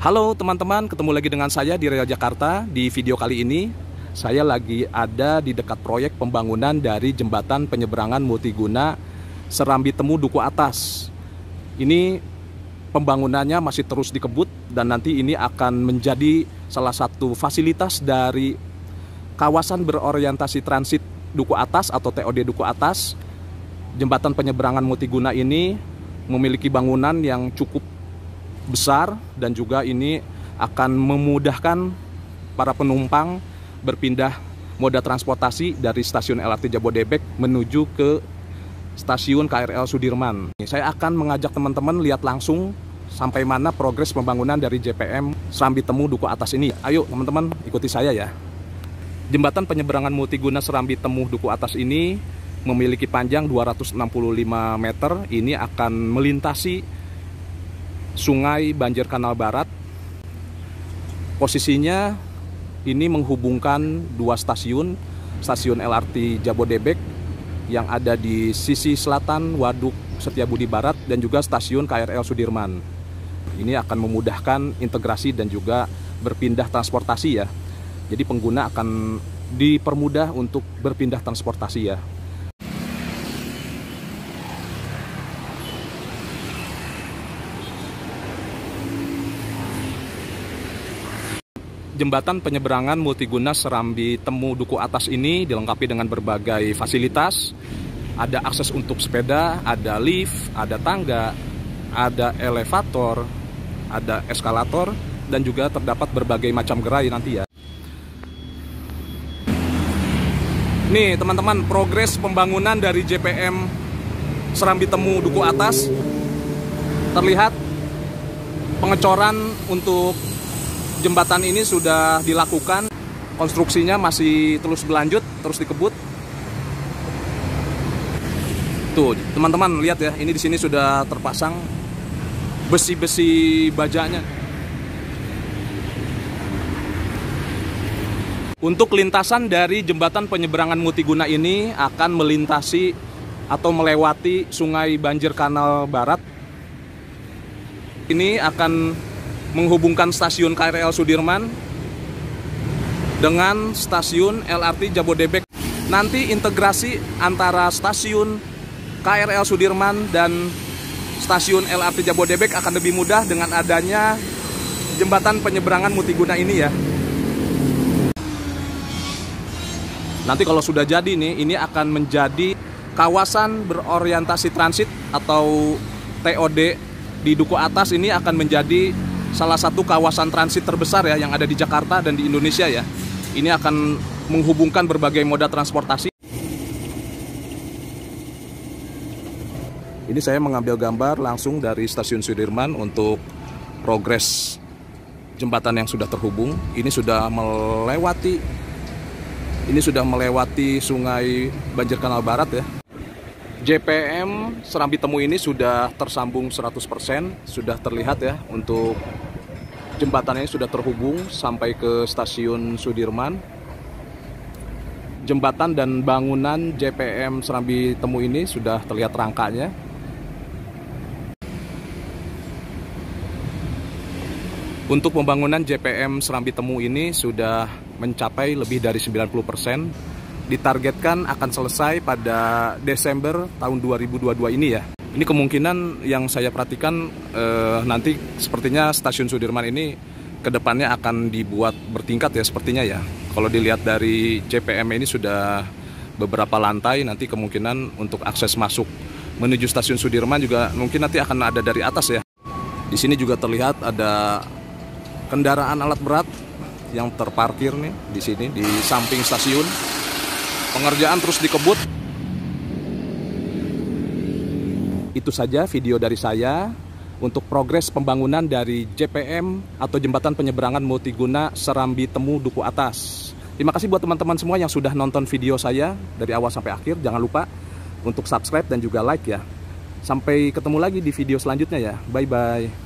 Halo teman-teman, ketemu lagi dengan saya di Real Jakarta. Di video kali ini, saya lagi ada di dekat proyek pembangunan dari jembatan penyeberangan multiguna Serambi Temu Duku Atas. Ini pembangunannya masih terus dikebut dan nanti ini akan menjadi salah satu fasilitas dari kawasan berorientasi transit Duku Atas atau TOD Duku Atas. Jembatan penyeberangan multiguna ini memiliki bangunan yang cukup besar dan juga ini akan memudahkan para penumpang berpindah moda transportasi dari stasiun LRT Jabodebek menuju ke stasiun KRL Sudirman. Saya akan mengajak teman-teman lihat langsung sampai mana progres pembangunan dari JPM Serambi Temu Duku Atas ini. Ayo teman-teman, ikuti saya ya. Jembatan penyeberangan multiguna Serambi Temu Duku Atas ini memiliki panjang 265 meter. Ini akan melintasi Sungai Banjir Kanal Barat. Posisinya ini menghubungkan dua stasiun LRT Jabodebek yang ada di sisi selatan Waduk Setiabudi Barat dan juga stasiun KRL Sudirman. Ini akan memudahkan integrasi dan juga berpindah transportasi ya. Jadi pengguna akan dipermudah untuk berpindah transportasi ya. Jembatan penyeberangan multiguna Serambi Temu Duku Atas ini dilengkapi dengan berbagai fasilitas. Ada akses untuk sepeda, ada lift, ada tangga, ada elevator, ada eskalator, dan juga terdapat berbagai macam gerai nanti ya. Nih teman-teman, progres pembangunan dari JPM Serambi Temu Duku Atas. Terlihat pengecoran untuk jembatan ini sudah dilakukan, konstruksinya masih terus berlanjut, terus dikebut. Tuh, teman-teman lihat ya, ini di sini sudah terpasang besi-besi bajanya. Untuk lintasan dari jembatan penyeberangan multiguna ini akan melintasi atau melewati Sungai Banjir Kanal Barat. Ini akan menghubungkan stasiun KRL Sudirman dengan stasiun LRT Jabodebek. Nanti integrasi antara stasiun KRL Sudirman dan stasiun LRT Jabodebek akan lebih mudah dengan adanya jembatan penyeberangan multiguna ini ya. Nanti kalau sudah jadi nih, ini akan menjadi kawasan berorientasi transit atau TOD di Duku Atas. Ini akan menjadi salah satu kawasan transit terbesar ya yang ada di Jakarta dan di Indonesia ya. Ini akan menghubungkan berbagai moda transportasi. Ini saya mengambil gambar langsung dari stasiun Sudirman untuk progres jembatan yang sudah terhubung. Ini sudah melewati Sungai Banjir Kanal Barat ya. JPM Serambi Temu ini sudah tersambung 100%, sudah terlihat ya untuk jembatannya sudah terhubung sampai ke stasiun Sudirman. Jembatan dan bangunan JPM Serambi Temu ini sudah terlihat rangkanya. Untuk pembangunan JPM Serambi Temu ini sudah mencapai lebih dari 90%. Ditargetkan akan selesai pada Desember tahun 2022 ini ya. Ini kemungkinan yang saya perhatikan nanti sepertinya stasiun Sudirman ini kedepannya akan dibuat bertingkat ya sepertinya ya. Kalau dilihat dari JPM ini sudah beberapa lantai, nanti kemungkinan untuk akses masuk menuju stasiun Sudirman juga mungkin nanti akan ada dari atas ya. Di sini juga terlihat ada kendaraan alat berat yang terparkir nih di sini di samping stasiun. Pengerjaan terus dikebut. Itu saja video dari saya untuk progres pembangunan dari JPM atau Jembatan Penyeberangan Multiguna Serambi Temu Duku Atas. Terima kasih buat teman-teman semua yang sudah nonton video saya dari awal sampai akhir. Jangan lupa untuk subscribe dan juga like ya. Sampai ketemu lagi di video selanjutnya ya. Bye-bye.